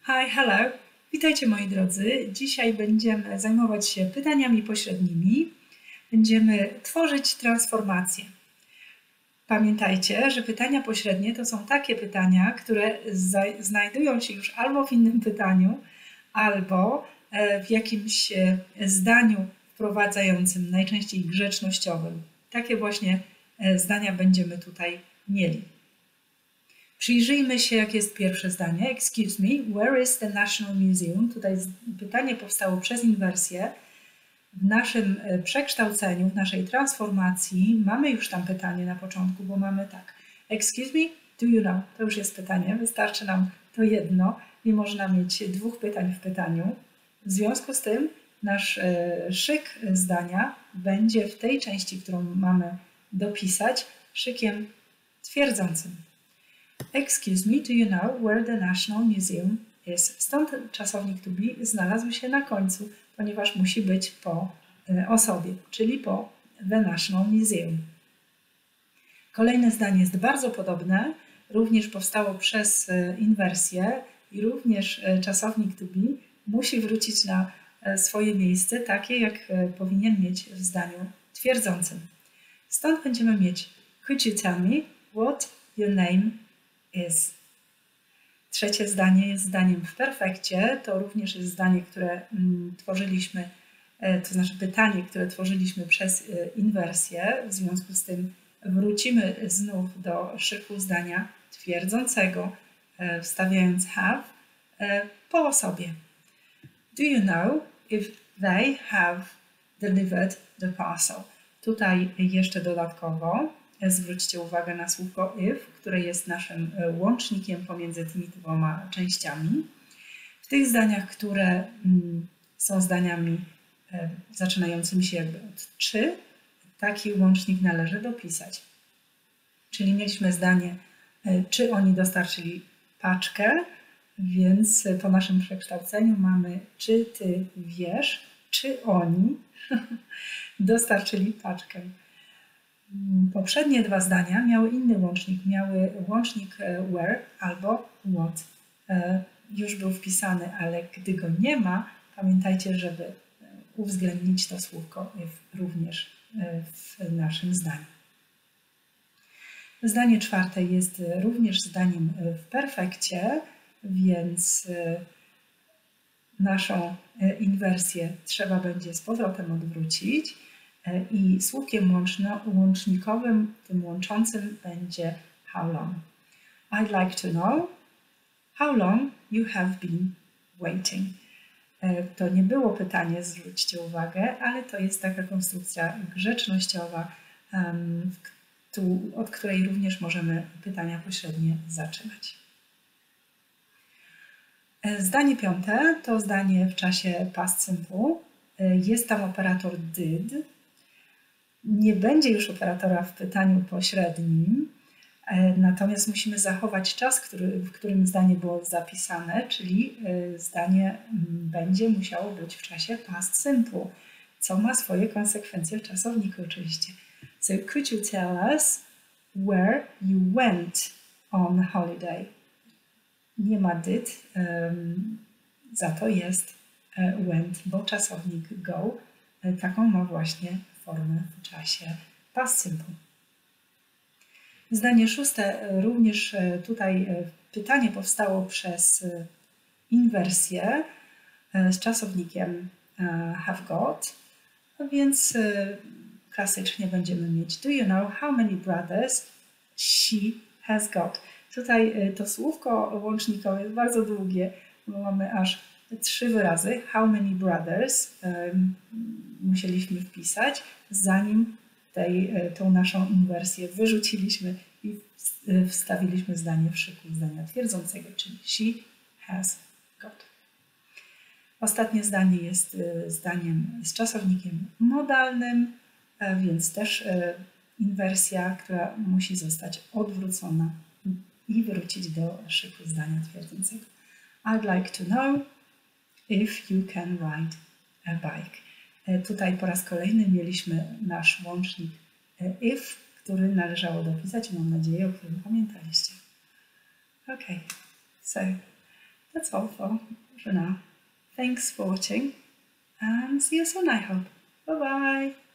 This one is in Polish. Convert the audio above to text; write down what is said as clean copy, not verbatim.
Hi, hello. Witajcie moi drodzy. Dzisiaj będziemy zajmować się pytaniami pośrednimi. Będziemy tworzyć transformacje. Pamiętajcie, że pytania pośrednie to są takie pytania, które znajdują się już albo w innym pytaniu, albo w jakimś zdaniu wprowadzającym, najczęściej grzecznościowym. Takie właśnie zdania będziemy tutaj mieli. Przyjrzyjmy się, jakie jest pierwsze zdanie. Excuse me, where is the National Museum? Tutaj pytanie powstało przez inwersję. W naszym przekształceniu, w naszej transformacji mamy już tam pytanie na początku, bo mamy tak. Excuse me, do you know? To już jest pytanie. Wystarczy nam to jedno. Nie można mieć dwóch pytań w pytaniu. W związku z tym nasz szyk zdania będzie w tej części, którą mamy dopisać, szykiem twierdzącym. Excuse me, do you know where the National Museum is? Stąd czasownik to be znalazł się na końcu, ponieważ musi być po osobie, czyli po the National Museum. Kolejne zdanie jest bardzo podobne, również powstało przez inwersję i również czasownik to be musi wrócić na swoje miejsce, takie jak powinien mieć w zdaniu twierdzącym. Stąd będziemy mieć could you tell me what your name is. Trzecie zdanie jest zdaniem w perfekcie. To również jest zdanie, które tworzyliśmy, to znaczy pytanie, które tworzyliśmy przez inwersję. W związku z tym wrócimy znów do szyku zdania twierdzącego, wstawiając have po osobie. Do you know if they have delivered the parcel? Tutaj jeszcze dodatkowo zwróćcie uwagę na słówko if, które jest naszym łącznikiem pomiędzy tymi dwoma częściami. W tych zdaniach, które są zdaniami zaczynającymi się jakby od czy, taki łącznik należy dopisać. Czyli mieliśmy zdanie, czy oni dostarczyli paczkę, więc po naszym przekształceniu mamy, czy ty wiesz, czy oni dostarczyli paczkę. Poprzednie dwa zdania miały inny łącznik. Miały łącznik where albo what. Już był wpisany, ale gdy go nie ma, pamiętajcie, żeby uwzględnić to słówko również w naszym zdaniu. Zdanie czwarte jest również zdaniem w perfekcie, więc naszą inwersję trzeba będzie z powrotem odwrócić. I słówkiem łącznikowym, tym łączącym będzie how long. I'd like to know how long you have been waiting. To nie było pytanie, zwróćcie uwagę, ale to jest taka konstrukcja grzecznościowa, od której również możemy pytania pośrednie zaczynać. Zdanie piąte to zdanie w czasie past simple. Jest tam operator did. Nie będzie już operatora w pytaniu pośrednim, natomiast musimy zachować czas, w którym zdanie było zapisane, czyli zdanie będzie musiało być w czasie past simple, co ma swoje konsekwencje w czasowniku oczywiście. So could you tell us where you went on holiday? Nie ma did, za to jest went, bo czasownik go taką ma właśnie formę w czasie past simple. Zdanie szóste, również tutaj pytanie powstało przez inwersję z czasownikiem have got, więc klasycznie będziemy mieć do you know how many brothers she has got. Tutaj to słówko łącznikowe jest bardzo długie, bo mamy aż 3 wyrazy. How many brothers musieliśmy wpisać, zanim tą naszą inwersję wyrzuciliśmy i wstawiliśmy zdanie w szyku zdania twierdzącego, czyli she has got. Ostatnie zdanie jest zdaniem z czasownikiem modalnym, więc też inwersja, która musi zostać odwrócona i wrócić do szyku zdania twierdzącego. I'd like to know if you can ride a bike. Tutaj po raz kolejny mieliśmy nasz łącznik if, który należało dopisać. Mam nadzieję, o którym pamiętaliście. Okay, so that's all for now. Thanks for watching and see you soon, I hope. Bye bye.